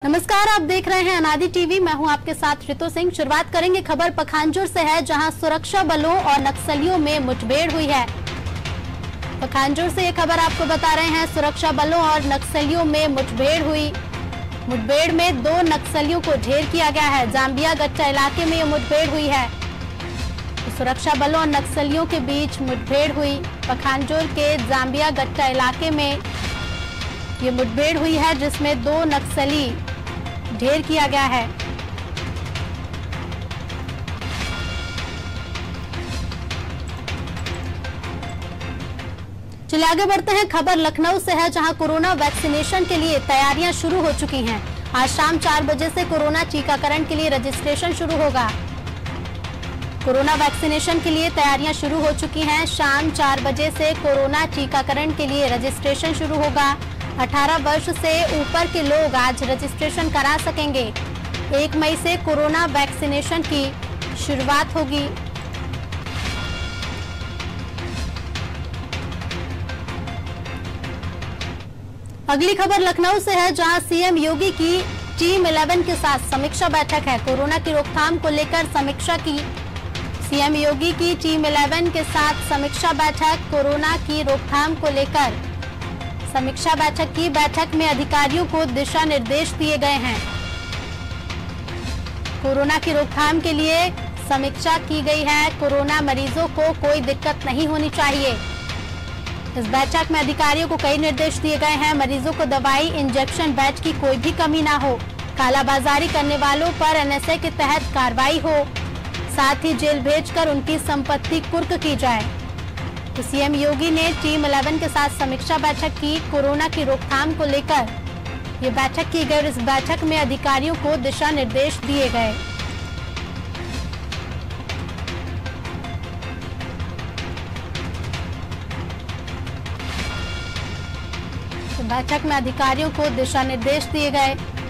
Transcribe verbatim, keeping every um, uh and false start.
नमस्कार, आप देख रहे हैं अनादि टीवी। मैं हूं आपके साथ ऋतु सिंह। शुरुआत करेंगे खबर पखांजूर से है, जहां सुरक्षा बलों और नक्सलियों में मुठभेड़ हुई है। पखांजूर से ये खबर आपको बता रहे हैं, सुरक्षा बलों और नक्सलियों में मुठभेड़ हुई। मुठभेड़ में दो नक्सलियों को ढेर किया गया है। जाम्बिया गट्टा इलाके में ये मुठभेड़ हुई है। तो सुरक्षा बलों और नक्सलियों के बीच मुठभेड़ हुई। पखांजूर के जाम्बिया गट्टा इलाके में ये मुठभेड़ हुई है, जिसमें दो नक्सली ढेर किया गया है। चलिए आगे बढ़ते हैं। खबर लखनऊ से है, जहां कोरोना वैक्सीनेशन के लिए तैयारियां शुरू हो चुकी हैं। आज शाम चार बजे से कोरोना टीकाकरण के लिए रजिस्ट्रेशन शुरू होगा। कोरोना वैक्सीनेशन के लिए तैयारियां शुरू हो चुकी हैं। शाम चार बजे से कोरोना टीकाकरण के लिए रजिस्ट्रेशन शुरू होगा। अठारह वर्ष से ऊपर के लोग आज रजिस्ट्रेशन करा सकेंगे। एक मई से कोरोना वैक्सीनेशन की शुरुआत होगी। अगली खबर लखनऊ से है, जहां सीएम योगी की टीम इलेवन के साथ समीक्षा बैठक है। कोरोना की रोकथाम को लेकर समीक्षा की। सीएम योगी की टीम इलेवन के साथ समीक्षा बैठक, कोरोना की रोकथाम को लेकर समीक्षा बैठक की। बैठक में अधिकारियों को दिशा निर्देश दिए गए हैं। कोरोना की रोकथाम के लिए समीक्षा की गई है। कोरोना मरीजों को कोई दिक्कत नहीं होनी चाहिए। इस बैठक में अधिकारियों को कई निर्देश दिए गए हैं। मरीजों को दवाई, इंजेक्शन, बेड की कोई भी कमी ना हो। कालाबाजारी करने वालों पर एनएसए के तहत कार्रवाई हो। साथ ही जेल भेजकर उनकी संपत्ति कुर्क की जाए। तो सीएम योगी ने टीम इलेवन के साथ समीक्षा बैठक की। कोरोना की रोकथाम को लेकर ये बैठक की गई और इस बैठक में अधिकारियों को दिशा निर्देश दिए गए। तो बैठक में अधिकारियों को दिशा निर्देश दिए गए।